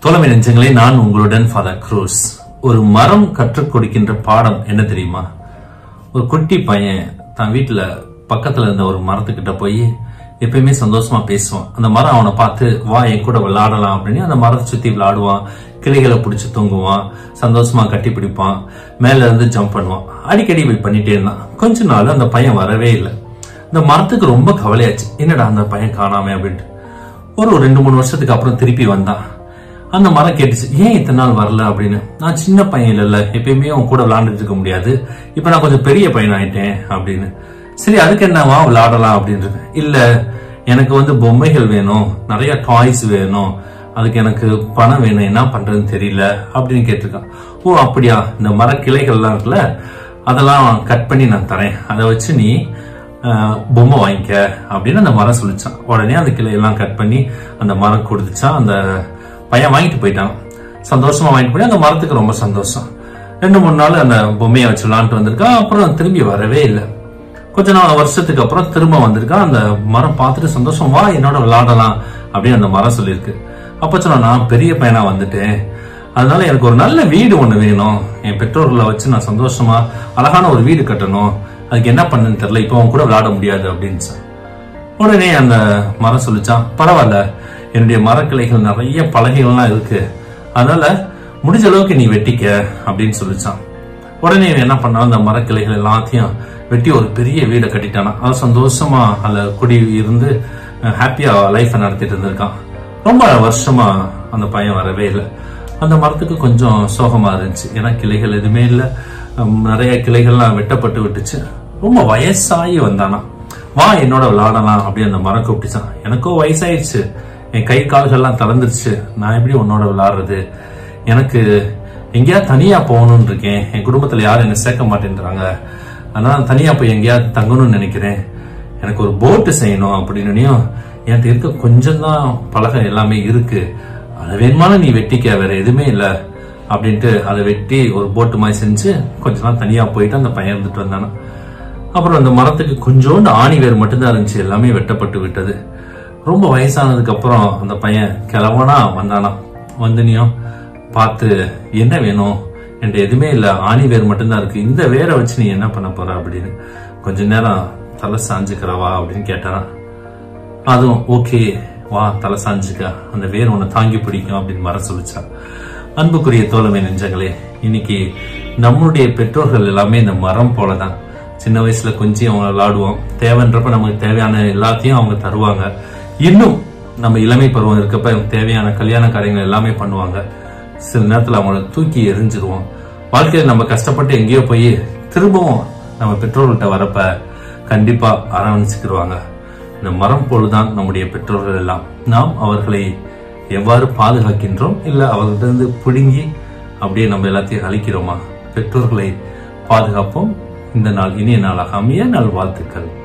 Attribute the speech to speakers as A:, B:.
A: தோழமை நெஞ்சங்களே, நான் உங்களுடன் ஃபாதர் க்ரூஸ். ஒரு மரம் கற்றுக் கொடுக்கின்ற பாடம் என்ன தெரியுமா? ஒரு குட்டி பையன் தான் வீட்டுல பக்கத்துல இருந்த ஒரு மரத்துக்கிட்ட போய் எப்பயுமே சந்தோஷமா பேசுவான். அந்த மரம் அவனை பார்த்து வா என் கூட விளையாடலாம் அப்படின்னு அந்த மரத்தை சுத்தி விளையாடுவான், கிளைகளை பிடிச்சி தூங்குவான், சந்தோஷமா கட்டி பிடிப்பான், மேல இருந்து ஜம்ப் பண்ணுவான். அடிக்கடி போய் பண்ணிட்டே இருந்தான். கொஞ்ச நாள் அந்த பையன் வரவே இல்லை. இந்த மரத்துக்கு ரொம்ப கவலையாச்சு, என்னடா அந்த பையன் காணாமே அப்படின்ட்டு. ஒரு 2-3 வருஷத்துக்கு அப்புறம் திருப்பி வந்தான். அந்த மரம் கேட்டுச்சு, ஏன் இத்தனை நாள் வரல அப்படின்னு. நான் சின்ன பையன் இல்ல, எப்பயுமே அவன் கூட விளையாண்டுட்டு இருக்க முடியாது, இப்ப நான் கொஞ்சம் பெரிய பையன் ஆயிட்டேன் அப்படின்னு. சரி, அதுக்கு என்னவா விளையாடலாம் அப்படின்றது. இல்ல, எனக்கு பொம்மைகள் வேணும், நிறைய டாய்ஸ் வேணும், அதுக்கு எனக்கு பணம் வேணும், என்ன பண்றதுன்னு தெரியல அப்படின்னு கேட்டிருக்கான். ஓ அப்படியா, இந்த மர கிளைகள் எல்லாம் இருக்குல்ல, அதெல்லாம் கட் பண்ணி நான் தரேன், அதை வச்சு நீ பொம்மை வாங்கிக்க அப்படின்னு அந்த மரம் சொல்லிச்சான். உடனே அந்த கிளையெல்லாம் கட் பண்ணி அந்த மரம் கொடுத்துச்சான். அந்த பையன் வாங்கிட்டு போயிட்டான். சந்தோஷமா வாங்கிட்டு போய் அந்த மரத்துக்கு ரொம்ப சந்தோஷம். 2-3 நாள் அந்த பொம்மையை வச்சு விளாண்டு வந்திருக்கான். அப்புறம் திரும்பி வரவே இல்லை. கொஞ்ச நாள் வருஷத்துக்கு அப்புறம் திரும்ப வந்திருக்கான். அந்த மரம் பார்த்துட்டு சந்தோஷம், வா என்னோட விளையாடலாம் அப்படின்னு அந்த மரம் சொல்லியிருக்கு. அப்ப சொன்னா, நான் பெரிய பையனா வந்துட்டேன், அதனால எனக்கு ஒரு நல்ல வீடு ஒண்ணு வேணும், என் பெற்றோர்களை வச்சு நான் சந்தோஷமா அழகான ஒரு வீடு கட்டணும், அதுக்கு என்ன பண்ணுன்னு தெரியல, இப்போ அவன் கூட விளையாட முடியாது அப்படின்னு. உடனே அந்த மரம் சொல்லிச்சான், பரவாயில்ல, என்னுடைய மரக்கிளைகள் நிறைய பலகைகள்லாம் இருக்கு, அதனால முடிஞ்ச அளவுக்கு நீ வெட்டிக்க அப்படின்னு சொல்லிச்சான். உடனே என்ன பண்ணாலும் அந்த மரக்கிளைகள் எல்லாத்தையும் வெட்டி ஒரு பெரிய வீடை கட்டிட்டானா. அது சந்தோஷமா அந்த குடி இருந்து ஹாப்பியா லைஃபை நடத்திட்டு இருந்திருக்கான். ரொம்ப வருஷமா அந்த பையன் வரவே இல்லை. அந்த மரத்துக்கு கொஞ்சம் சோகமா இருந்துச்சு, ஏன்னா கிளைகள் எதுவுமே இல்லை, நிறைய கிளைகள்லாம் வெட்டப்பட்டு விட்டுச்சு. ரொம்ப வயசாகி வந்தானா, வா என்னோட விளையாடலாம் அப்படி அந்த மரம் கூப்பிட்டுச்சான். எனக்கோ வயசாயிடுச்சு, என் கை கால்கள்லாம் திறந்துருச்சு, நான் எப்படி உன்னோட விளையாடுறது, எனக்கு எங்கேயாவது தனியா போகணும்னு இருக்கேன், என் குடும்பத்துல யாரும் என்ன சேர்க்க மாட்டேன்றாங்க, அதனால தனியா போய் எங்கேயாவது தங்கணும்னு நினைக்கிறேன், எனக்கு ஒரு போட்டு செய்யணும் அப்படின்னு. என்கிட்ட இருக்க கொஞ்சம் தான் பலகை எல்லாமே இருக்கு, அதை வேணுமானு நீ வெட்டிக்க, வேற எதுவுமே இல்லை அப்படின்ட்டு அதை வெட்டி ஒரு போட்டு மாதிரி செஞ்சு கொஞ்ச நாள் தனியா போயிட்டு அந்த பையன் இருந்துட்டு வந்தானா. அப்புறம் அந்த மரத்துக்கு கொஞ்சோண்டு ஆணி வேர் மட்டும்தான் இருந்துச்சு, எல்லாமே வெட்டப்பட்டு விட்டது. ரொம்ப வயசானதுக்கு அப்புறம் அந்த பையன் கிழவனா வந்தானா. வந்தனியும் பார்த்து, என்ன வேணும், என்கிட்ட எதுவுமே இல்லை, ஆணி வேர் மட்டும்தான் இருக்கு, இந்த வேரை வச்சு நீ என்ன பண்ண போற அப்படின்னு. கொஞ்ச நேரம் தலை சாஞ்சுக்கிறவா அப்படின்னு கேட்டானா. அதுவும் ஓகே, வா தலை சாஞ்சுக்க, அந்த வேர் உன்னை தாங்கி பிடிக்கும் அப்படின்னு மரம் சொல்லிச்சா. அன்புக்குரிய தோழமை நெஞ்சங்களே, இன்னைக்கு நம்மளுடைய பெற்றோர்கள் எல்லாமே இந்த மரம் போலதான். சின்ன வயசுல கொஞ்சம் அவங்க விளையாடுவோம், தேவைன்றப்ப நமக்கு தேவையான எல்லாத்தையும் அவங்க தருவாங்க. இன்னும் நம்ம இளமை பருவம் இருக்கப்ப தேவையான கல்யாண காரியங்கள் எல்லாமே பண்ணுவாங்க. சில நேரத்துல அவங்கள தூக்கி எரிஞ்சிருவோம். வாழ்க்கையில நம்ம கஷ்டப்பட்டு எங்கேயோ போய் திரும்பவும் நம்ம பெற்றோர்கள்ட்ட வரப்ப கண்டிப்பா அரவணைச்சுக்கிடுவாங்க. இந்த மரம் போலதான் நம்முடைய பெற்றோர்கள் எல்லாம். நாம் அவர்களை எவ்வாறு பாதுகாக்கின்றோம், இல்ல அவர்களிருந்து பிடுங்கி அப்படியே நம்ம எல்லாத்தையும் அழிக்கிறோமா? பெற்றோர்களை பாதுகாப்போம். இந்த நாள் இனிய நாளாக அமைய நல்வாழ்த்துக்கள்.